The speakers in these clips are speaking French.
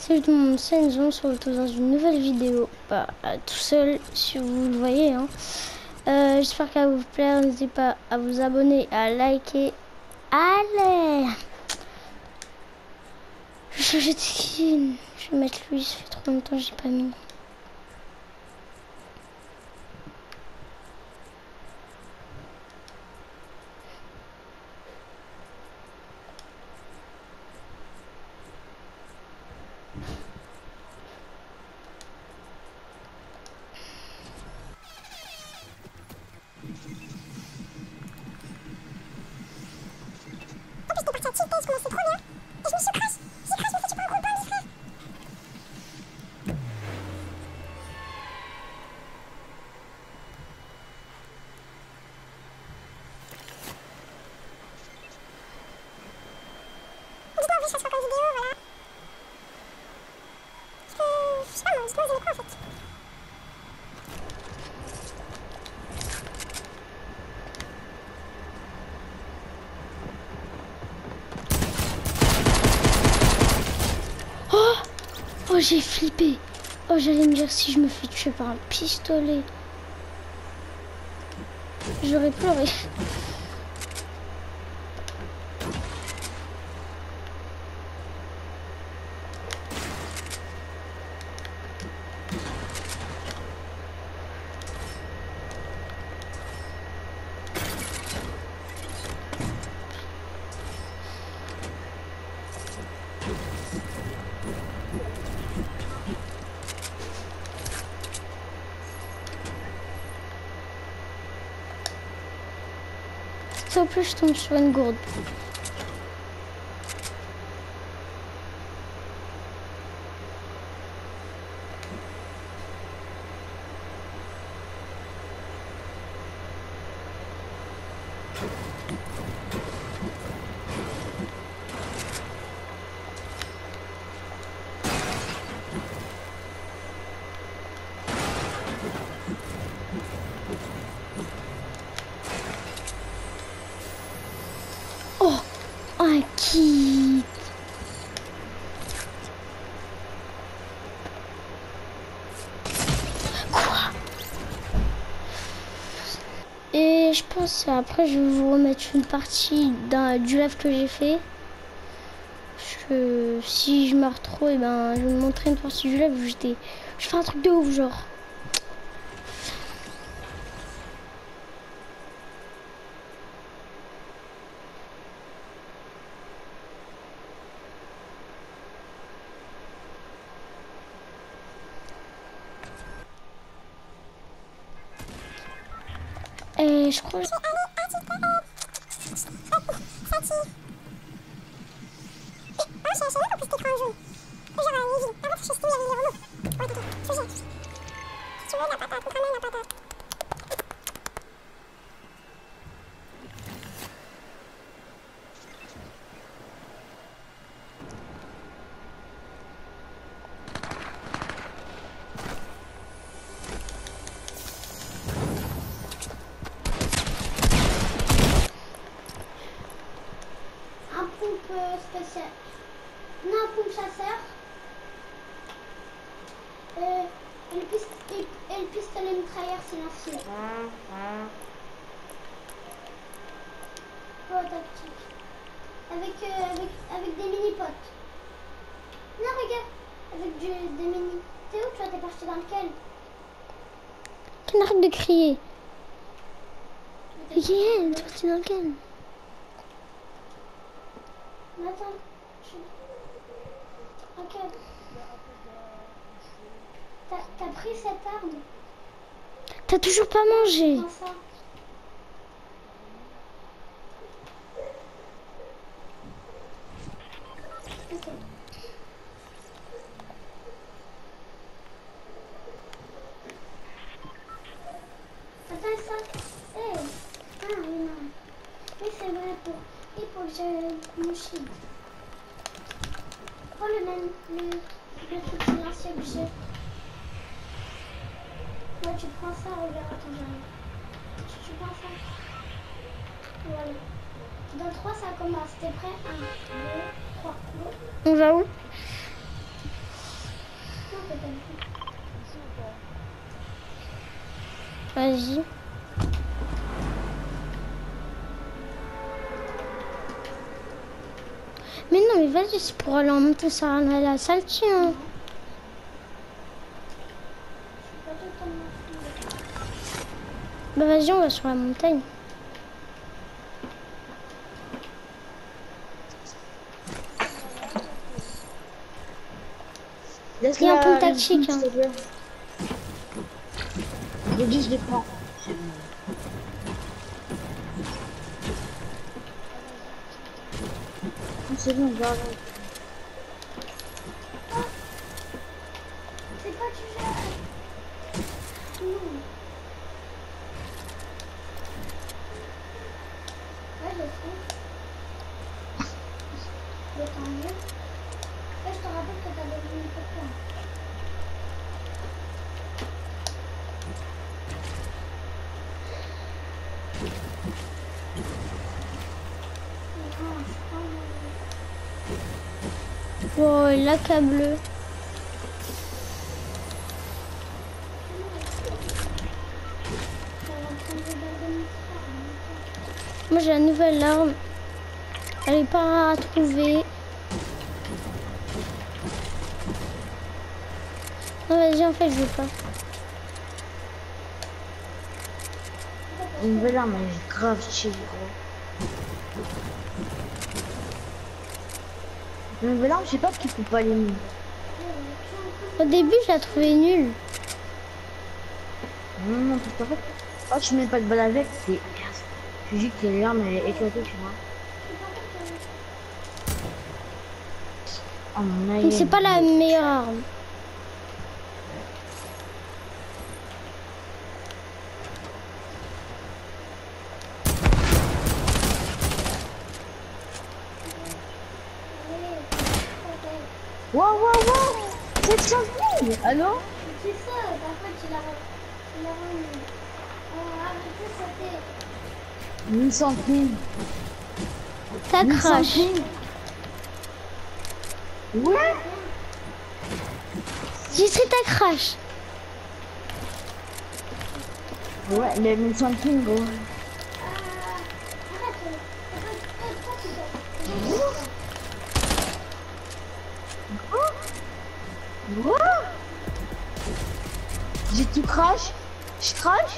Salut tout le monde, c'est Enzo, on se retrouve dans une nouvelle vidéo. Pas tout seul, si vous le voyez. Hein. J'espère qu'elle va vous plaire. N'hésitez pas à vous abonner, à liker. Allez! Je vais changer de skin. Je vais mettre lui, ça fait trop longtemps que j'ai pas mis. Oh, j'ai flippé. Oh, j'allais me dire si je me fais tuer par un pistolet. J'aurais pleuré. En plus, je tombe sur une gourde. Oh, un kit. Quoi? Et je pense après je vais vous remettre une partie du live que j'ai fait. Parce que si je meurs trop, et ben je vais vous montrer une partie du live où je fais un truc de ouf genre. Et je crois que... spécial. On a un pompe chasseur et le pistolet mitrailleur silencieux. Oh, tactique. Avec des mini-potes. Non, regarde. Avec des mini. T'es où, toi? T'es parti dans lequel? Qu'on arrête de crier. Regarde, t'es parti dans lequel? Attends, ok. T'as pris cette arme? T'as toujours pas mangé? Prends ça. Ok. Attends ça. Hey. Ah oui, non. Oui, c'est vrai il faut que j'ai mon shield. Prends le truc silencieux que j'ai. Ouais, tu prends ça, regarde, attends, j'arrive. Tu prends ça. Voilà. Dans 3, ça commence. T'es prêt? 1, 2, 3. Go. On va où? Vas-y. Mais non, mais vas-y, c'est pour aller en montagne, ça à la salle, tiens. Bah vas-y, on va sur la montagne. Il y a un peu de tactique. Hein. Les 10, je les prends. C'est bon, on va aller. C'est quoi tu gères? Non. Ouais, je sais. Mais tant mieux. Ouais, je te rappelle que t'as besoin de quoi. Oh, la câble. Moi j'ai la nouvelle arme. Elle est pas à trouver. Non vas-y en fait je veux pas. Une nouvelle arme, elle est grave chill, gros. Une nouvelle arme, je sais pas qui coupe pas les mines. Au début je la trouvais nulle. Non, parce qu'en fait, quand tu mets pas de balle avec, c'est... Je dis que l'arme, elle est éclatée, tu vois. Oh, mon Mais c'est pas la meilleure arme. Wow, wow, wow! 700 000! Allô? C'est ça, par contre tu l'as remis. C'était... 1100 000. Ça crache. Ouais! J'ai dit ta crash. Ouais, mais 1100 000, gros. Quoi? J'ai tout crash? Je crash?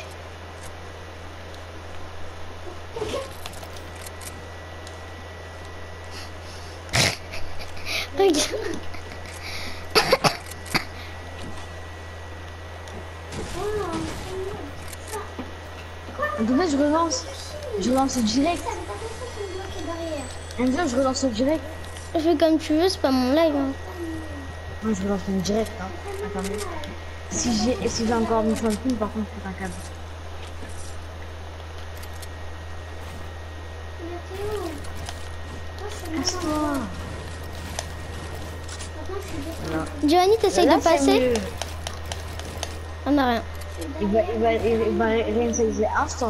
Regarde. Demain, je relance. Je relance direct. Enzo, je relance direct. Je fais comme tu veux, c'est pas mon live. Hein. Non, je relance en direct. Hein. Attendez. Si j'ai encore mis sur le film, par contre, c'est un câble. Casse-toi. Giovanni, t'essayes de passer? On n'a rien. Il va réinitialiser instant.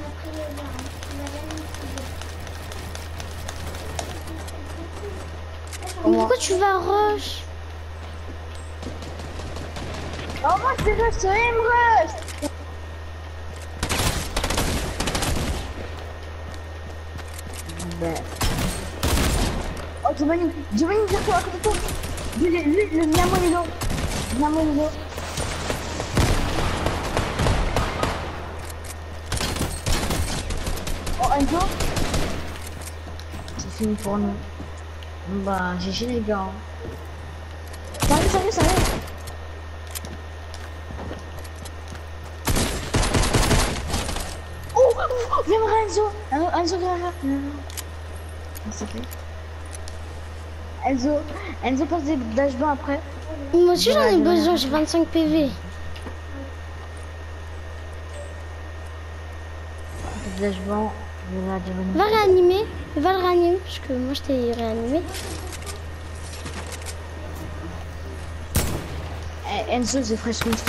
Mais pourquoi tu vas rush? Oh, moi, c'est rush, c'est rush. Oh, Giovanni, viens toi à côté de toi. Lui, le Miamo, il est là. Miamo, il est là. Oh, Enzo. C'est fini pour nous. Bah, GG les gars. Ça arrive. Oh, viens voir Enzo. Enzo, viens. S'il te plaît. Enzo passe des flashbangs après. Moi aussi j'en ai besoin, j'ai 25 PV. Flashbang, va réanimer, va le réanimer, parce que moi je t'ai réanimé. Enzo, c'est Fresh Monster.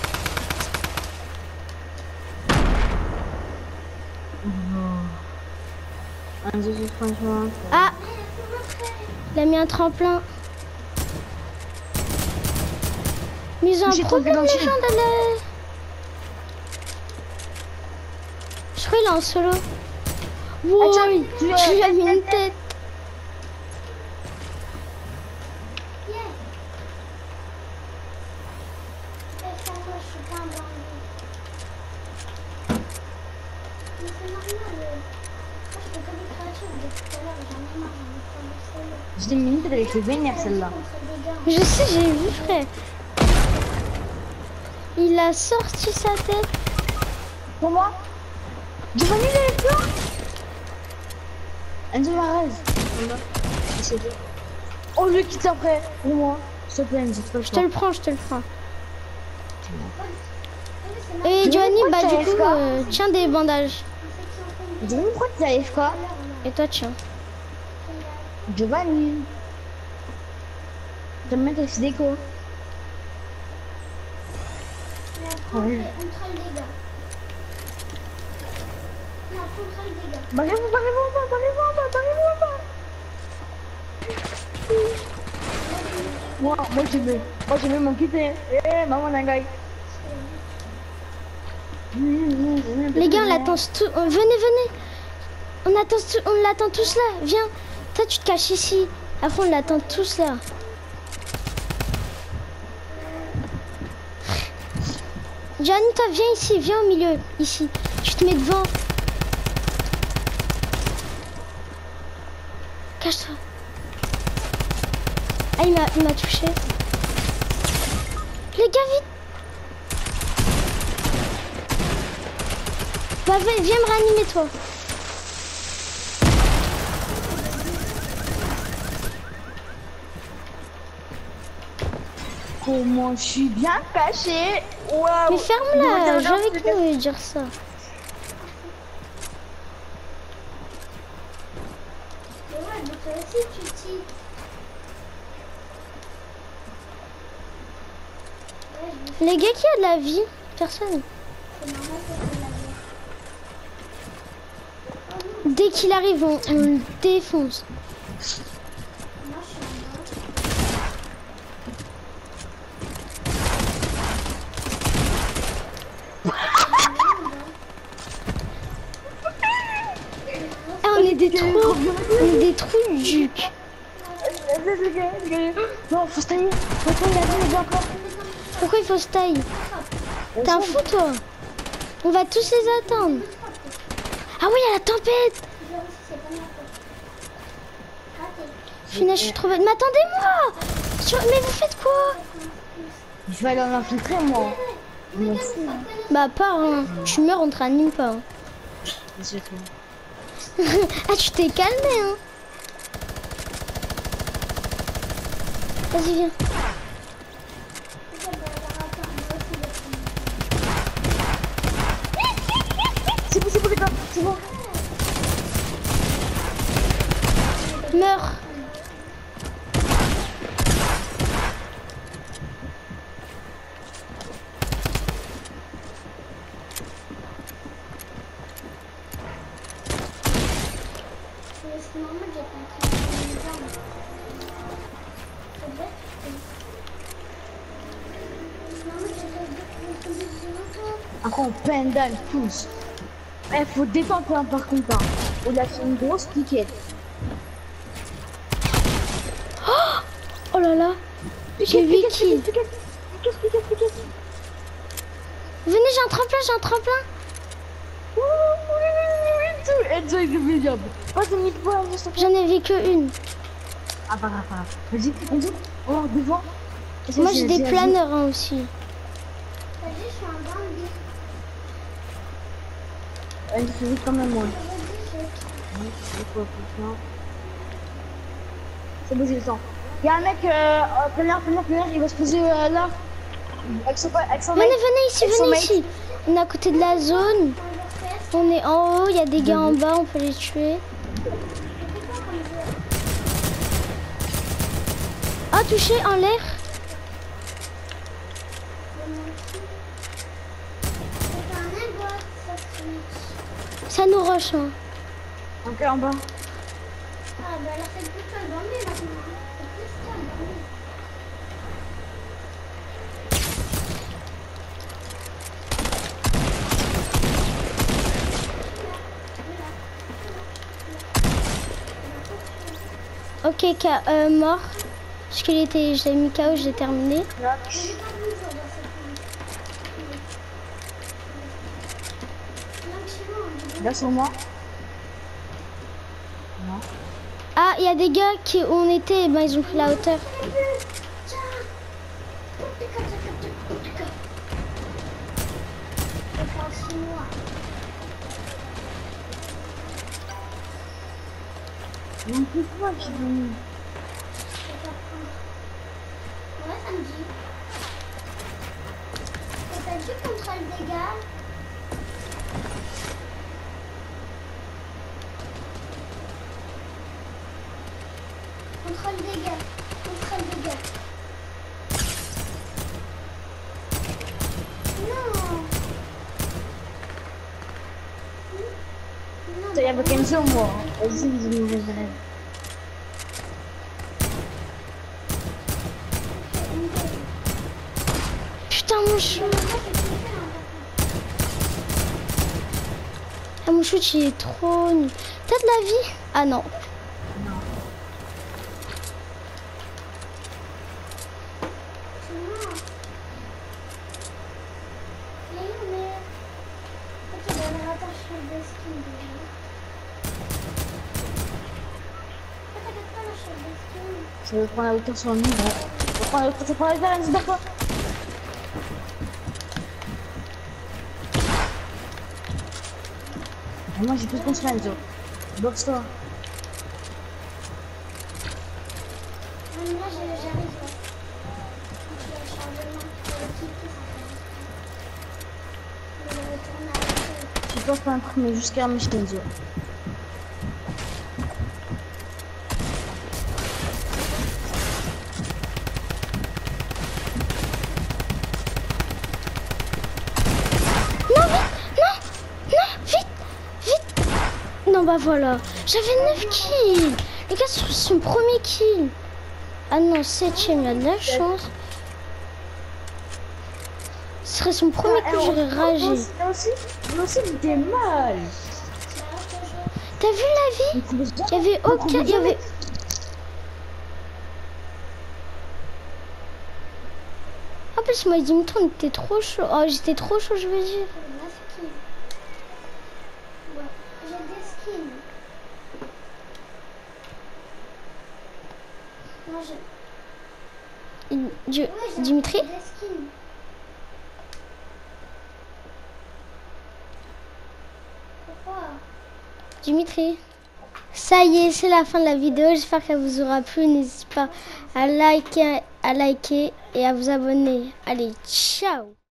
Enzo, c'est franchement. Ah! Il a mis un tremplin. Mais ils ont un J'ai tombé problème, dans le les ciel. gens d'aller. Je crois qu'il est en solo. Wow, Attends, tu lui as mis une tête. J'ai des minutes, elle était vénère celle-là. Je sais, j'ai vu, frère. Il a sorti sa tête. Pour moi, Giovanni, il est là. Enzo Marez. Oh, le quitte après. Pour moi. S'il te plaît, Enzo, Je te le prends, je te le prends. Et Mais Giovanni, pourquoi bah t'as du coup, AFK? tiens des bandages. Giovanni, pourquoi tu es AFK? Et toi, tiens. Giovanni. Je vais me mettre aussi déco. Ouais. Barrez-vous, barrez-vous, barrez-vous, barrez-vous. Moi j'ai mis mon kit. Eh, maman d'un Les gars, on l'attend tous. Venez, venez. On l'attend tous là. Viens. Toi, tu te caches ici. Après, on l'attend tous là. Gianni, toi, viens ici. Viens au milieu. Ici. Tu te mets devant. Cache-toi. Ah, il m'a touché. Les gars, vite. Bah, viens me réanimer, toi. Comment je suis bien caché. Waouh. Mais ferme-la. J'ai envie que nous dire ça. Les gars, qui a de la vie? Personne. Dès qu'il arrive, on le défonce. Ah, on est des trous. On est des trous de juc. Non, faut se tailler. Faut se tailler, attends, les gars, encore. Pourquoi il faut se tailler? T'es un fou, toi? On va tous les attendre. Ah oui, il y a la tempête. Finalement, je suis trop bête. Mais attendez-moi. Mais vous faites quoi? Je vais aller en infiltrer, moi. Merci. Bah, pas, hein. Tu meurs, on te réanime pas. Hein. Ah, tu t'es calmé, hein. Vas-y, viens. C'est bon, les gars, c'est bon. Meurs. Après, on pendale tous. Il faut détendre hein, par contre. Hein. On a fait une grosse piquette. Oh là là. J'ai 8 kills. Piquette. Venez, j'ai un tremplin, Enzo est humiliable. Vas-y, mille fois, Enzo, s'il te plaît. J'en ai vu que une. Ah, pas grave. Vas-y, Enzo, oh, devant. Moi, j'ai des planeurs hein, aussi. Enzo, c'est vite quand même, moi. C'est bon, j'ai le temps. Il y a un mec, planeur, il va se poser là. Avec son Venez ici. On est à côté de la zone. On est en haut, il y a des gars en bas, on peut les tuer. Ah, touché en l'air. Ça nous rush. Hein. Ok, en bas. Ah, bah alors c'est plutôt le bandit maintenant. Ok, mort. Parce qu'il était, j'ai mis KO, j'ai terminé. Là sur moi. Non. Ah, il y a des gars qui où on était, ben ils ont pris la hauteur. Non, plus quoi, je suis venu. Ouais, ça me dit. T'as dit contrôle dégâts? Contrôle dégâts. Contrôle dégâts. Non. Il y avait Kenzo, moi. Vas-y, vous avez mauvais élève. Putain, mon shoot. Ah, mon shoot, il est trop nul. T'as de la vie? Ah non. Je vais prendre la hauteur sur le mur. Je vais prendre la hauteur, ça prend la hauteur, Enzo, d'accord. Moi j'ai plus de contre Enzo. Boxe-toi. Là, j'arrive. Je peux pas imprimer jusqu'à mes Enzo. Non, bah voilà. J'avais 9 kills. Le gars, c'est son premier kill. Ah non, 7ème, il a de la chance. Ce serait son premier coup, j'aurais ragé. Moi aussi, j'étais mal. T'as vu la vie? Il y avait aucun... Il y avait... En plus, moi, Dimitri, on était trop chaud. Oh, j'étais trop chaud, je veux dire. Dimitri? Dimitri? Ça y est, c'est la fin de la vidéo. J'espère qu'elle vous aura plu. N'hésitez pas à liker et à vous abonner. Allez, ciao!